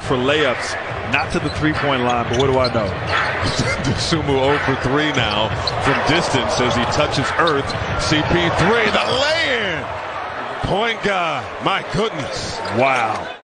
for layups, not to the three-point line, but what do I know? Dosunmu 0 for 3 now from distance as he touches earth. CP3, the lay-in. Point guard, my goodness. Wow.